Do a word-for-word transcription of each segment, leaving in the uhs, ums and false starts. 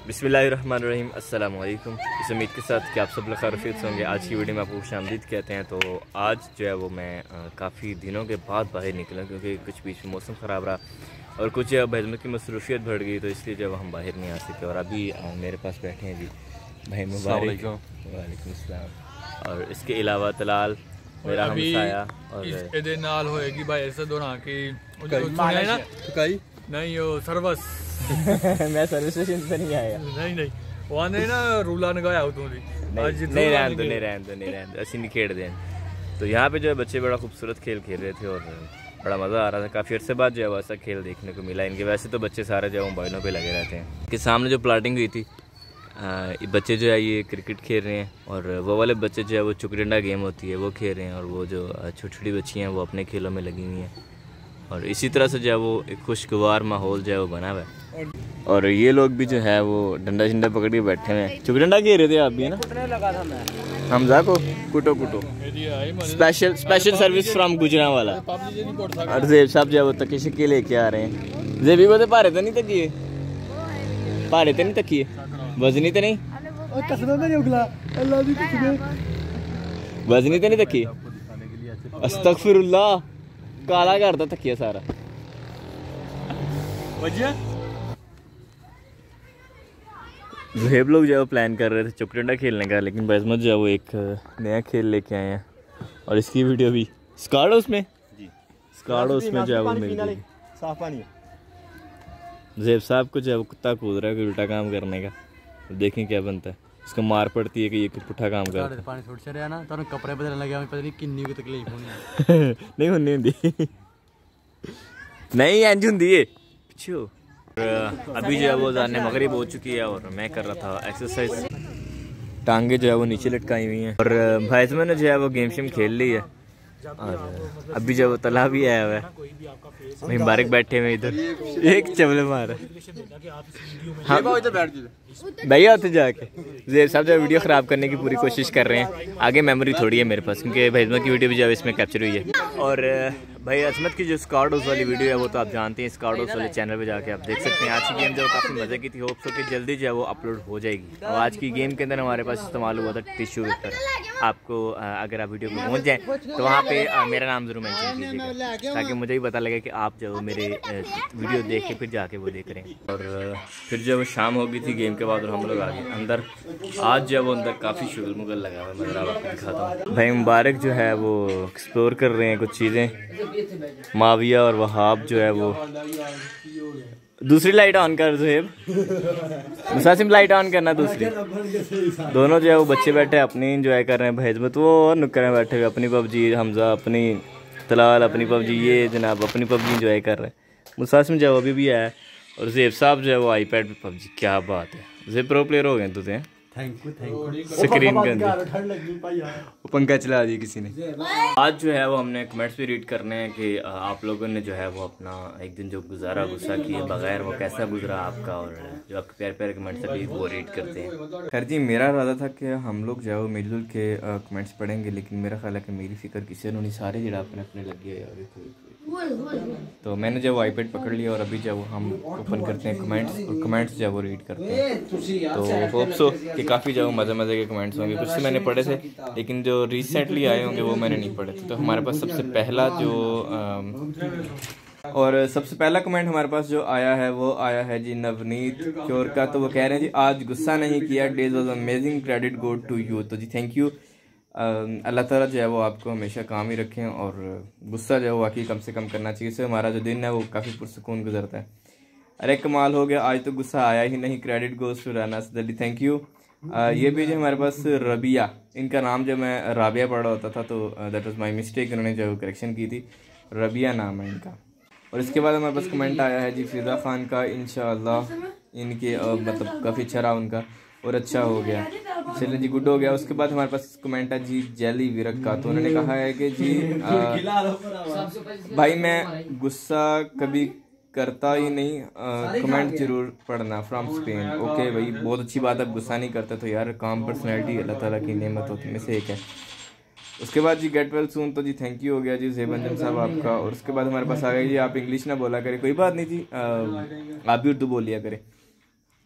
बिस्मिल्लाहिर्रहमानिर्रहीम अस्सलाम वालेकुम। इस उम्मीद के साथ कि आप सब लोग खैरियत से होंगे। आज की वीडियो में आपको खुशामदीद कहते हैं। तो आज जो है वो मैं काफ़ी दिनों के बाद बाहर निकला, क्योंकि कुछ बीच में मौसम ख़राब रहा और कुछ बहजमत की मसरूफियत बढ़ गई, तो इसलिए जब हम बाहर नहीं आ सके। और अभी मेरे पास बैठे हैं जी भाई मुबारक। वालेकुम अस्सलाम। और इसके अलावा तलाल मेरा हमसाया और इसके नाल होएगी भाई ऐसे दोना की सुने ना कई नहीं वो सर्विस मैं सर्विस स्टेशन पे नहीं आया। नहीं नहीं वहां ने ना रूला लगाया हो तू नहीं नहीं रहन दो नहीं रहन दो नहीं रहन दो ऐसी नहीं खेड़ दें। तो यहाँ पे जो है बच्चे बड़ा खूबसूरत खेल खेल रहे थे और बड़ा मज़ा आ रहा था। काफ़ी अर्से बाद जो है वैसा खेल देखने को मिला इनके। वैसे तो बच्चे सारे जो है मोबाइलों पे लगे रहते हैं। कि सामने जो प्लाटिंग हुई थी आ, बच्चे जो है ये क्रिकेट खेल रहे हैं और वो वाले बच्चे जो है वो चुक डंडा गेम होती है वो खेल रहे हैं, और वो जो छोटी छोटी बच्चियाँ हैं वो अपने खेलों में लगी हुई हैं। और इसी तरह से जो है वो एक खुशगवार माहौल जो है वो बना हुआ है। और ये लोग भी जो है वो डंडा शंडा पकड़ के बैठे हुए हैं। चुक डंडा खेल रहे थे आप भी है ना? लगा था मैं हमजा को कुटो कुटो special special service from Gujranwala. और जेब साहब जो है वो तकी शिक्के लेके आ रहे हैं। जेबी को तो भारे तो नहीं तकिए भारे तो नहीं तकिए वजनी तो नहीं वजनी तो नहीं तकिए। अस्तगफिरुल्लाह काला करता तकिया सारा। ज़हेब लोग जो है वो प्लान कर रहे थे चुक डंडा खेलने का, लेकिन बज़मत जो है वो एक नया खेल लेके आए हैं और इसकी वीडियो भी स्कार्डो उसमें जी स्कार्डो उसमें जो है वो मिल गई। साफ पानी ज़हेब साहब को जो है वो कुत्ता कूद रहा है कोई उल्टा काम करने का। तो देखें क्या बनता है। उसको मार पड़ती है कि ये पुट्ठा काम कर रहा है। पानी छोड़ चढ़ा ना तो कपड़े बदलने लगे पता नहीं किन्नी की तकलीफ होनी नहीं होनी होंदी नहीं इंज हुंदी है पिछो। अभी जो है वो जाने मगरिब हो चुकी है और मैं कर रहा था एक्सरसाइज। टांगे जो है वो नीचे लटकाई हुई हैं और भाई ने जो है वो गेम शेम खेल ली है। और अभी जो वो तला भी आया हुआ है मुबारक बैठे हुए इधर एक चबले मार हाँ भैया होते जाके ज़ेब साहब जो वीडियो ख़राब करने की पूरी कोशिश कर रहे हैं। आगे मेमोरी थोड़ी है मेरे पास क्योंकि भैजमत की वीडियो भी जो है इसमें कैप्चर हुई है। और भाई अजमत की जो स्कार्डोस वाली वीडियो है वो तो आप जानते हैं, स्कार्डोस वाले चैनल पे जाके आप देख सकते हैं। आज की गेम जो काफ़ी मज़े की थी, होप सो कि जल्दी जो है वो अपलोड हो जाएगी। और आज की गेम के अंदर हमारे पास इस्तेमाल हुआ था टिश्यू पेपर। आपको अगर आप वीडियो में पहुँच जाएँ तो वहाँ पे मेरा नाम ज़रूर मेंशन कीजिएगा ताकि मुझे भी पता लगे कि आप जो मेरे वीडियो देख के फिर जाके वो देख रहे हैं। और फिर जो वो शाम हो गई थी गेम के बाद और हम लोग आ गए अंदर। आज जो है वो अंदर काफ़ी शुगल मुगल लगा हुआ है, मैं आपको दिखाता हूँ। भाई मुबारक जो है वो एक्सप्लोर कर रहे हैं कुछ चीज़ें। माविया और वहाब जो है वो दूसरी लाइट ऑन कर ज़हेब मुसासिम लाइट ऑन करना दूसरी। दोनों जो है वो बच्चे बैठे अपनी इंजॉय कर रहे हैं। भैजमत वो और नुक्कर में बैठे हुए अपनी पबजी, हमजा अपनी, तलाल अपनी पबजी, ये जनाब अपनी पबजी इंजॉय कर रहे हैं। मुसासिम जो है वो अभी भी आया और ज़ेब साहब जो है वो आईपैड पे पबजी। क्या बात है ज़ेब प्रो प्लेयर हो गए तुझे। Thank you thank you. Screen के अंदर पंखा चला दिया किसी ने। आज जो है वो हमने कमेंट्स भी रीड करने हैं कि आप लोगों ने जो है वो अपना एक दिन जो गुजारा गुस्सा किए बगैर वो कैसा गुजरा आपका, और जो आपके प्यारे प्यारे कमेंट्स अभी वो रीड करते हैं। खैर जी मेरा इरादा था कि हम लोग जो है वो मिलजुल के कमेंट्स पढ़ेंगे, लेकिन मेरा ख्याल है कि मेरी फिक्र किसी ने नहीं, सारे जरा अपने अपने लगे है। तो मैंने जो आईपैड पकड़ लिया और अभी जो वो हम ओपन करते हैं कमेंट्स और कमेंट्स जो वो रीड करते हैं। तो होप सो कि काफ़ी जो मज़े मज़े के कमेंट्स होंगे। कुछ से मैंने पढ़े थे लेकिन जो रिसेंटली आए होंगे वो मैंने नहीं पढ़े थे। तो हमारे पास सबसे पहला जो आ, और सबसे पहला कमेंट हमारे पास जो आया है वो आया है जी नवनीत चोर का। तो वो कह रहे हैं जी आज गुस्सा नहीं किया, days was amazing, credit go to you. तो जी थैंक यू। अल्लाह ताला जो है वो आपको हमेशा काम ही रखें और गुस्सा जो है वो वाकई कम से कम करना चाहिए। इससे हमारा जो दिन है वो काफ़ी पुरसकून गुजरता है। अरे कमाल हो गया आज तो गुस्सा आया ही नहीं, credit goes to Rana Sadli. Thank you. ये भी जो हमारे पास रबिया, इनका नाम जो मैं राबिया पढ़ा होता था तो दैट वाज माय मिस्टेक, उन्होंने जो करेक्शन की थी, रबिया नाम है इनका। और इसके बाद हमारे पास कमेंट आया है जी फिजा खान का। इंशाअल्लाह इनके मतलब काफ़ी अच्छा रहा उनका और अच्छा हो गया, चलिए जी गुड हो गया। उसके बाद हमारे पास कमेंट है जी जैली विरक का। तो उन्होंने कहा है कि जी आ, भाई मैं गुस्सा कभी करता ही नहीं, कमेंट जरूर पढ़ना फ्रॉम स्पेन। ओके भाई बहुत अच्छी बात है, गुस्सा नहीं करता तो यार काम पर्सनैलिटी अल्लाह ताला की नेमत होती में से एक है। उसके बाद जी गेट वेल सून। तो जी थैंक यू हो गया जी ज़ेब अंजम साहब आपका। और उसके बाद हमारे पास आ गया जी आप इंग्लिश ना बोला करें, कोई बात नहीं जी, आप भी उर्दू बोल लिया करें।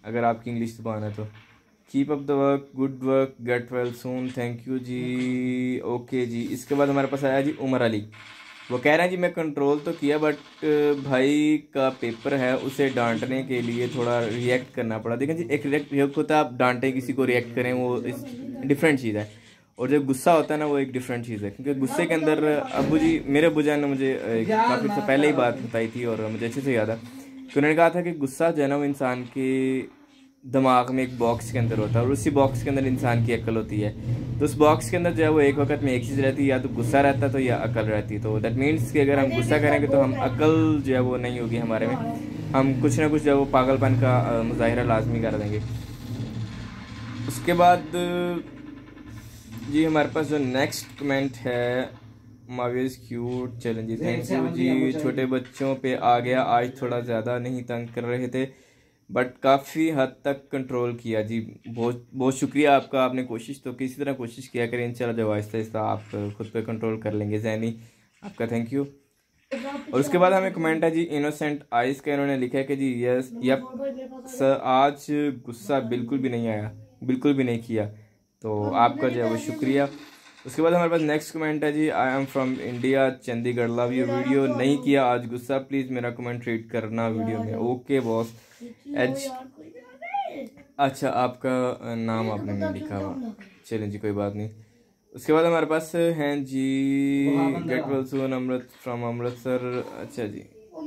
अगर आपकी इंग्लिश ज़ुबान है तो। Keep up the work, good work, get well soon, thank you जी। ओके जी। इसके बाद हमारे पास आया जी उमर अली। वो कह रहे हैं जी मैं कंट्रोल तो किया बट भाई का पेपर है, उसे डांटने के लिए थोड़ा रिएक्ट करना पड़ा। देखें जी, एक रिएक्ट होता है आप डांटें किसी को, रिएक्ट करें, वो इस डिफरेंट चीज़ है। और जब गुस्सा होता है ना, वो एक डिफरेंट चीज़ है। क्योंकि गुस्से के अंदर अबू जी, मेरे अबू जान ने मुझे काफ़ी से पहले ही बात बताई थी और मुझे अच्छे से याद है कि उन्होंने कहा था कि गुस्सा जो है ना वो इंसान के दिमाग में एक बॉक्स के अंदर होता है और उसी बॉक्स के अंदर इंसान की अकल होती है। तो उस बॉक्स के अंदर जो है वो एक वक्त में एक चीज़ रहती है, या तो गुस्सा रहता है तो या अकल रहती है। तो दैट मीन्स कि अगर हम गुस्सा करेंगे तो हम अकल जो है वो नहीं होगी हमारे में, हम कुछ ना कुछ जो है वो पागलपन का मुजाहिरा लाजमी कर देंगे। उसके बाद जी हमारे पास जो नेक्स्ट कमेंट है, मावियस क्यूट चैलेंज, थैंक यू जी। छोटे बच्चों पे आ गया आज, थोड़ा ज़्यादा नहीं तंग कर रहे थे बट काफ़ी हद तक कंट्रोल किया जी। बहुत बहुत शुक्रिया आपका, आपने कोशिश तो किसी तरह कोशिश किया करें, इंशाल्लाह जब आहिस्ता आहिस्ता आप खुद पे कंट्रोल कर लेंगे। जैनी आपका थैंक यू। और उसके बाद हमें कमेंट है जी इनोसेंट आइस का। इन्होंने लिखा है कि जी यस यप सर, आज गुस्सा बिल्कुल भी नहीं आया, बिल्कुल भी नहीं किया। तो आपका जो है वो शुक्रिया। उसके बाद हमारे पास नेक्स्ट कमेंट है जी, I am from India Chandigarh, love you video, नहीं किया आज गुस्सा, प्लीज़ मेरा कमेंट रीड करना वीडियो में। Okay boss. एच अच्छा, आपका नाम आपने नहीं लिखा हुआ, चलें जी कोई बात नहीं। उसके बाद हमारे पास हैं जी get well soon Amrit from Amritsar. अच्छा जी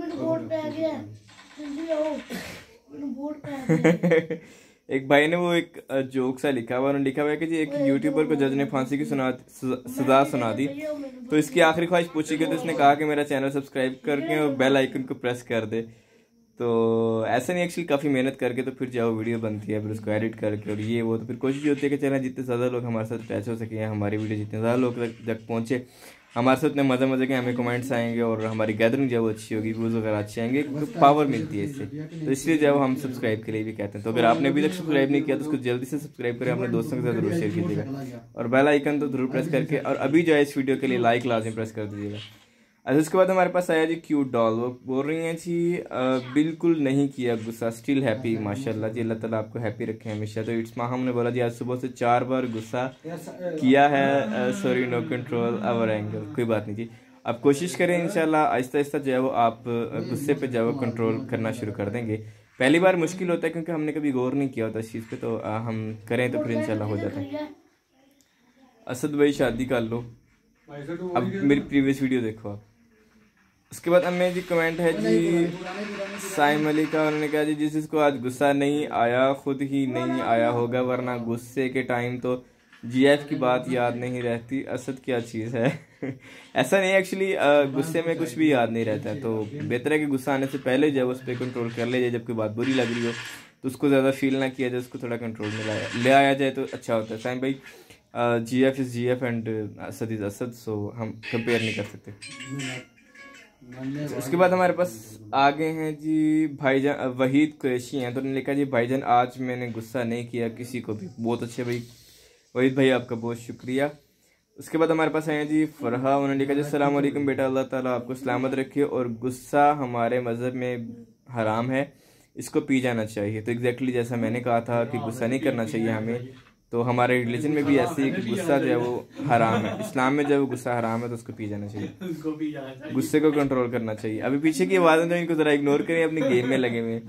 एक भाई ने वो एक जोक सा लिखा हुआ, उन्होंने लिखा हुआ है कि जी एक यूट्यूबर को जज ने फांसी की सुना सजा सुना दी, तो इसकी आखिरी ख्वाहिश पूछी गई तो उसने कहा कि मेरा चैनल सब्सक्राइब करके और बेल आइकन को प्रेस कर दे। तो ऐसा नहीं, एक्चुअली काफ़ी मेहनत करके तो फिर जाओ वीडियो बनती है, फिर उसको एडिट करके और ये वो, तो फिर कोशिश होती है कि चैनल जितने ज़्यादा लोग हमारे साथ अटैच हो सके, हमारी वीडियो जितने ज़्यादा लोग तक पहुँचे, हमारे साथ उतने मज़े मज़े के हमें कमेंट्स आएंगे और हमारी गैदरिंग जो है वो अच्छी होगी, व्यूज़ वगैरह अच्छे आएंगे, तो पावर मिलती है इससे। तो इसलिए जो हम सब्सक्राइब के लिए भी कहते हैं। तो अगर आपने अभी तक सब्सक्राइब नहीं किया तो उसको जल्दी से सब्सक्राइब करें, अपने दोस्तों के साथ जरूर शेयर कीजिएगा और बेल आइकन तो जरूर प्रेस करके, और अभी जो है इस वीडियो के लिए लाइक लाजमी प्रेस कर दीजिएगा। अच्छा, उसके बाद हमारे पास आया जी क्यूट डॉल, वो बोल रही हैं जी आ, बिल्कुल नहीं किया गुस्सा, स्टिल हैप्पी, माशाल्लाह जी, अल्लाह ताला आपको हैप्पी रखे हमेशा। तो इट्स माहम ने बोला जी आज सुबह से चार बार गुस्सा किया है, sorry no control our anger, कोई बात नहीं जी, आप कोशिश करें इंशाल्लाह आहिस्ता आहिस्ता जो है वो आप गुस्से पे जो है वो कंट्रोल करना शुरू कर देंगे। पहली बार मुश्किल होता है क्योंकि हमने कभी गौर नहीं किया होता इस चीज़ पे, तो आ, हम करें तो फिर इंशाल्लाह हो जाता है। असद भाई शादी कर लो, अब मेरी प्रीवियस वीडियो देखो आप। उसके बाद हमें जी कमेंट है जी साइम अली का, उन्होंने कहा जी जिस जिसको आज गुस्सा नहीं आया खुद ही नहीं आया होगा, वरना गुस्से के टाइम तो जीएफ की बात याद नहीं रहती। असद क्या चीज़ है ऐसा नहीं, एक्चुअली गुस्से में कुछ भी याद नहीं रहता है, तो बेहतर है कि गुस्सा आने से पहले जब उस पर कंट्रोल कर ले जाए, जब कोई बात बुरी लग रही हो तो उसको ज़्यादा फील ना किया जाए, उसको थोड़ा कंट्रोल में लाया ले आया जाए तो अच्छा होता है। साइम भाई जी F is G F and Asad is Asad, so हम कंपेयर नहीं कर सकते। उसके बाद हमारे पास आगे हैं जी भाईजान वहीद कुरैशी हैं, तो उन्होंने लिखा जी भाईजान आज मैंने गुस्सा नहीं किया किसी को भी, बहुत अच्छे भाई वहीद भाई, आपका बहुत शुक्रिया। उसके बाद हमारे पास हैं जी फरहा, उन्होंने लिखा जी अस्सलाम वालेकुम बेटा, अल्लाह ताला आपको सलामत रखे और गुस्सा हमारे मज़हब में हराम है, इसको पी जाना चाहिए। तो एग्जैक्टली जैसा मैंने कहा था कि गुस्सा नहीं करना चाहिए हमें, तो हमारे रिलीजन में भी ऐसे ही कि गुस्सा जो है वो हराम है, इस्लाम में जब गुस्सा हराम है तो उसको पी जाना चाहिए, गुस्से को कंट्रोल करना चाहिए। अभी पीछे की आवाज़ें तो इनको ज़रा इग्नोर करें, अपनी गेम में लगे हुए।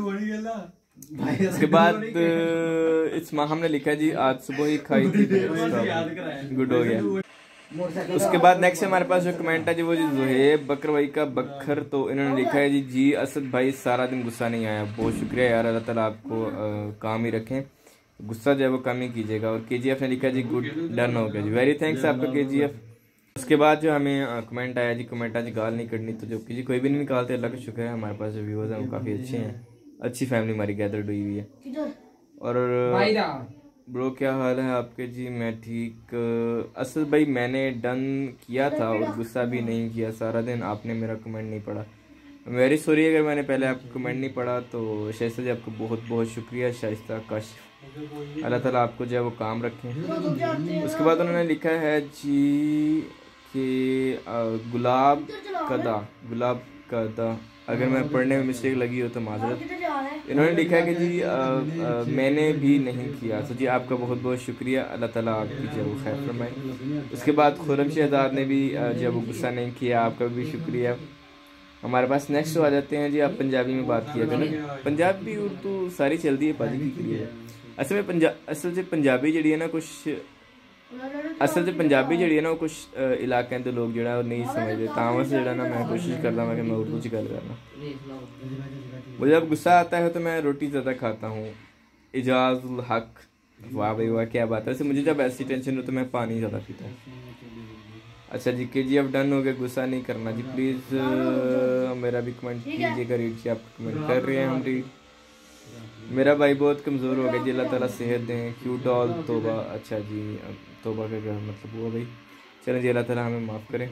उसके बाद इस माह हमने लिखा जी आज सुबह ही खाई थी, गुड हो गया। उसके बाद नेक्स्ट हमारे पास जो कमेंट है जी वो जी जुहेब बकर भाई का बखर, तो इन्होंने लिखा है जी जी असद भाई सारा दिन गुस्सा नहीं आया, बहुत शुक्रिया यार, अल्लाह ताला आपको आ, काम ही रखें, गुस्सा जो है वो कम ही कीजिएगा। और केजीएफ ने लिखा जी गुड डन हो गया जी, वेरी थैंक्स आपका केजीएफ। उसके बाद जो हमें कमेंट आया जी कमेंट आज गाल नहीं करनी, तो जो कि जी कोई भी नहीं निकालते, अल्लाह का शुक्र है हमारे पास जो व्यूअर्स हैं वो काफ़ी अच्छे हैं, अच्छी फैमिली हमारी गैदर्ड हुई हुई है। और ब्रो क्या हाल है आपके जी, मैं ठीक। असल भाई मैंने डन किया था और गुस्सा भी नहीं किया सारा दिन, आपने मेरा कमेंट नहीं पढ़ा, वेरी सॉरी अगर मैंने पहले आपको कमेंट नहीं पढ़ा। तो शाइस्ता जी आपको बहुत बहुत शुक्रिया, शाइस्ता काशिफ, अल्लाह ताला आपको जो है वो काम रखें। उसके बाद उन्होंने लिखा है जी कि गुलाब कदा, गुलाब का अदा, अगर मैं पढ़ने में मिस्टेक लगी हो तो माजरत। इन्होंने लिखा है कि जी आ, आ, मैंने भी नहीं किया। तो जी आपका बहुत बहुत शुक्रिया, अल्लाह ताला आपकी जो वो खैर फरमाए। उसके बाद खुरम शहजाद ने भी जब वो गुस्सा नहीं किया, आपका भी शुक्रिया। हमारे पास नेक्स्ट आ जाते हैं जी, आप पंजाबी में बात किया करें। पंजाबी उर्दू सारी चलती है पाजी की लिए। असल में पंजाब असल से पंजाबी जी है ना कुछ असल से पंजाबी जी है ना वो कुछ इलाके के लोग जो नहीं समझते, तां से जो ना मैं कोशिश करता हूँ कि मैं उर्दू च गल करना। मुझे जब गुस्सा आता है तो मैं रोटी ज़्यादा खाता हूँ। इजाज़ुल हक, वाह भाई वाह क्या बात है। वैसे मुझे जब ऐसी टेंशन हो तो मैं पानी ज़्यादा पीता हूँ। अच्छा जी के जी अब डन हो गया, गुस्सा नहीं करना जी प्लीज़। मेरा भी कमेंट कीजिएगा, रीड जी आप कमेंट कर रहे हैं हम रीड। मेरा भाई बहुत कमज़ोर हो गया जी, अल्लाह ताला सेहत दें। क्यूट ऑल तोबा, अच्छा जी तोबा का क्या मतलब हुआ भाई। चलें जी, अल्लाह ताला हमें माफ़ करें।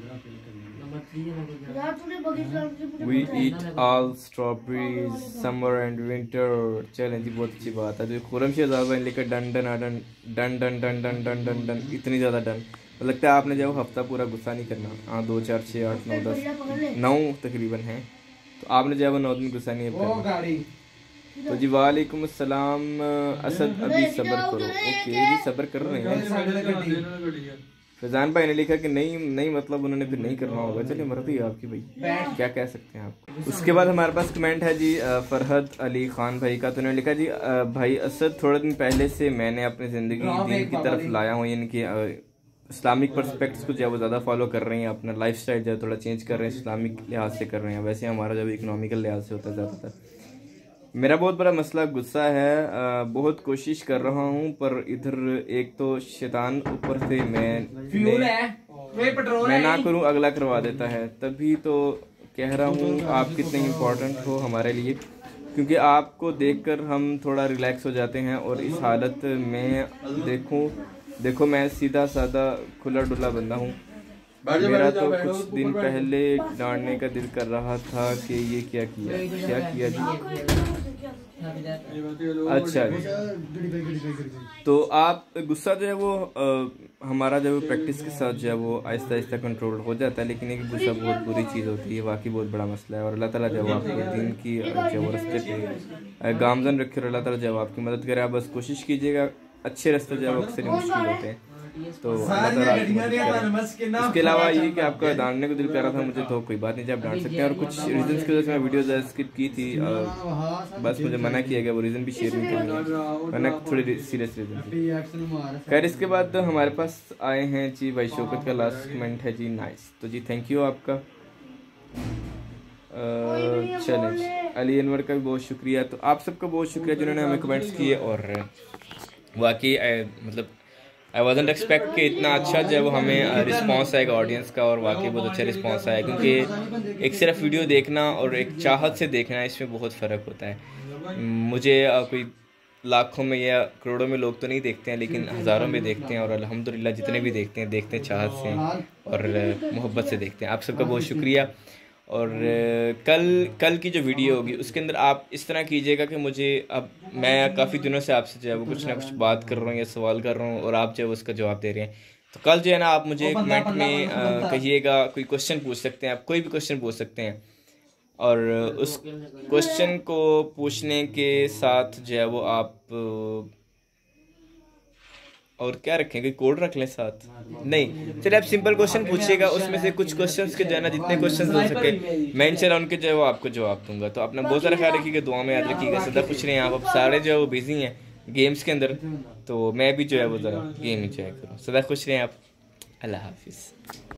We eat all strawberries summer and winter. चलें जी बहुत अच्छी बात है। जो खुरम शहजाद भाई लेकर done done done done done done done done done done इतनी ज़्यादा डन, तो लगता है आपने जो हफ्ता पूरा गुस्सा नहीं करना। हाँ दो चार छः आठ नौ दस नौ तकरीबन है, तो आपने जो है वो नौ दिन गुस्सा नहीं करना। तो जी वालेकुम अस्सलाम असद, अभी सब्र करो। ओके जी सब्र कर रहे हैं। फैजान भाई ने लिखा कि नहीं नहीं मतलब उन्होंने फिर नहीं करना होगा। चलिए मर्जी आपकी भाई, क्या कह सकते हैं आप। उसके बाद हमारे पास कमेंट है जी फरहद अली खान भाई का। तो उन्होंने लिखा जी भाई असद, थोड़े दिन पहले से मैंने अपनी ज़िंदगी दीन की तरफ लाया हूँ, यानी कि इस्लामिक पर्सपेक्ट्स को जो है वो ज़्यादा फॉलो कर रहे हैं, अपना लाइफ स्टाइल जो है थोड़ा चेंज कर रहे हैं, इस्लामिक लिहाज से कर रहे हैं। वैसे हमारा जब इकोनॉमिकल लिहाज से होता है ज़्यादातर। मेरा बहुत बड़ा मसला गुस्सा है, आ, बहुत कोशिश कर रहा हूँ पर इधर एक तो शैतान ऊपर से मैं मैं ना करूँ अगला करवा देता है। तभी तो कह रहा हूँ आप कितने इम्पोर्टेंट हो हमारे लिए, क्योंकि आपको देखकर हम थोड़ा रिलैक्स हो जाते हैं। और इस हालत में देखूँ देखो मैं सीधा साधा खुला डुला बंदा हूँ। मेरा तो कुछ दिन पहले डांटने का दिल कर रहा था कि ये क्या किया क्या किया जी। अच्छा जी, तो आप गुस्सा जो है वो आ, हमारा जो प्रैक्टिस के साथ जो है वो आहिस्ता आहिस्ता कंट्रोल हो जाता है, लेकिन एक गुस्सा बहुत बुरी चीज़ होती है, वाकई बहुत बड़ा मसला है। और अल्लाह ताला जब आपको दिन की जो रास्ते पे गामजन रखे और अल्लाह ताला जब आपकी मदद करे, आप बस कोशिश कीजिएगा। अच्छे रास्ते जो है वो अक्सर मुश्किल होते हैं, तो इसके अलावा ये कि आपका डांटने को दिल कर रहा था मुझे, तो कोई बात नहीं, जब डांट सकते हैं। और कुछ रीजंस की वजह से मैं वीडियो स्किप की थी, बस मुझे मना किया गया, वो रीज़न भी शेयर नहीं करनी, वरना थोड़ी सीरियस रीज़न थी। खैर इसके बाद तो हमारे पास आए हैं जी भाई शौकत का लास्ट कमेंट है जी नाइस। तो जी थैंक यू आपका। चलें अली अनवर का भी बहुत शुक्रिया। तो आप सबका बहुत शुक्रिया जिन्होंने हमें कमेंट्स किए। और वाकई मतलब आई वॉजेंट एक्सपेक्ट कि इतना अच्छा जो है वो हमें रिस्पांस आएगा ऑडियंस का, और वाकई बहुत अच्छा रिस्पांस आया, क्योंकि एक सिर्फ वीडियो देखना और एक चाहत से देखना इसमें बहुत फ़र्क होता है। मुझे कोई लाखों में या करोड़ों में लोग तो नहीं देखते हैं, लेकिन हज़ारों में देखते हैं, और अल्हम्दुलिल्लाह जितने भी देखते हैं देखते हैं चाहत से और मोहब्बत से देखते हैं। आप सबका बहुत शुक्रिया। और कल कल की जो वीडियो होगी उसके अंदर आप इस तरह कीजिएगा कि मुझे, अब मैं काफ़ी दिनों से आपसे जो है वो कुछ ना कुछ बात कर रहा हूँ या सवाल कर रहा हूँ और आप जो है उसका जवाब दे रहे हैं, तो कल जो है ना आप मुझे कमेंट में कहिएगा, कोई क्वेश्चन पूछ सकते हैं आप, कोई भी क्वेश्चन पूछ सकते हैं, और उस क्वेश्चन को पूछने के साथ जो है वो आप और क्या रखें, कोई कोड रख लें साथ, नहीं चलिए आप सिंपल क्वेश्चन पूछिएगा, उसमें से कुछ क्वेश्चंस के जो है ना जितने क्वेश्चंस हो सके मैं इंशाल्लाह उनके जो है वो आपको जवाब दूंगा। तो अपना बहुत सारा ख्याल रखिएगा, दुआ में याद रखिएगा। सदा कुछ नहीं, आप अब सारे जो है वो बिजी हैं गेम्स के अंदर, तो मैं भी जो है वो ज़रा गेम इंजॉय करूँ। सदा खुश रहें आप। अल्लाह हाफिज़।